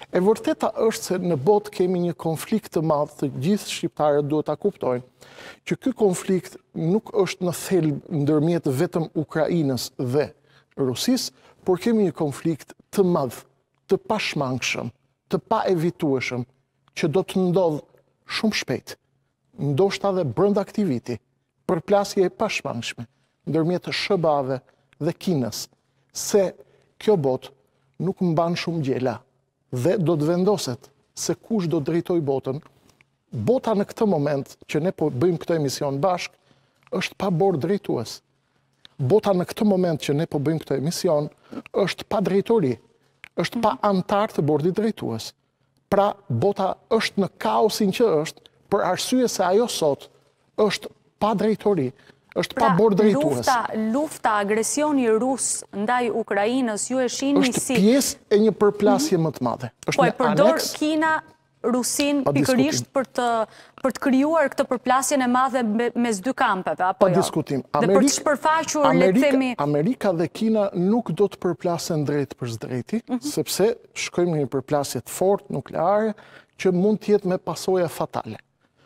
E vërteta është se në botë kemi një konflikt të madh, të gjithë shqiptarët duhet ta kuptojnë, që ky konflikt nuk është në thelb ndërmjet vetëm Ukrainës dhe Rusisë, por kemi një konflikt të madh, të pashmangshëm, të paevitueshëm, që do të ndodh shumë shpejt, ndoshta edhe brenda këtij viti, përplasje e pashmangshme ndërmjet SBA-ve dhe Kinës, se kjo botë nuk mban shumë gjela dhe do të vendoset se kush do drejtoj botën. Bota në këtë moment që ne po bëjmë këtë emision bashk, është pa bord drejtues. Bota në këtë moment që ne po bëjmë këtë emision, është pa drejtori, është pa antar të bordit drejtues. Pra, bota është në kaosin që është, për arsye se ajo sot është pa drejtori, është pa bord drejtues. Lufta, agresioni rus ndaj Ukrainës, ju e shihni si... është pjesë e një përplasje më të madhe. Po e përdor Kina Rusin pikërisht për të krijuar këtë përplasjen e madhe mes dy kampeve, apo jo? Pa diskutim. Dhe për të shpërfaqur, le të themi... Amerika dhe Kina nuk do të përplasen drejt për drejti, sepse shkojmë në një përplasje të fortë nukleare që mund të jetë me pasoja fatale.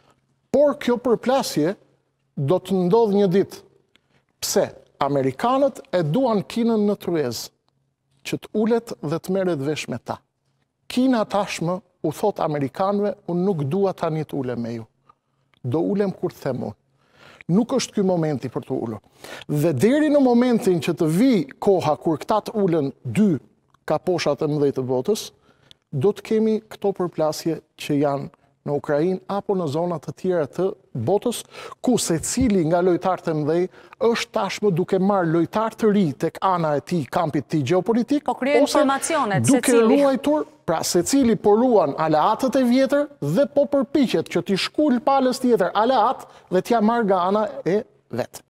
Por kjo përplasje do të ndodh një ditë. Pse? Amerikanët e duan Kinën në tryezë, që të ulet dhe të merret vesh me ta. Kina tashmë u thot Amerikanëve, unë nuk dua tani të ulem me ju. Do ulem kur të them unë. Nuk është ky momenti për të ulur. Dhe deri në momentin që të vi koha kur këta të ulen dy kaposhat e mëdhej të botës, do të kemi këto përplasje që janë në Ukrainë apo në zonat të tjera të botës, ku secili nga lojtarët e mëdhej është tashmë duke marrë lojtar të ri tek ana e tij, kampit të tij gjeopolitik, po kryen informacionet duke ruajtur, pra secili po ruan aleatët e vjetër dhe po përpiqet që t'i shkul palës tjetër aleat dhe t'ja marrë nga ana e vet.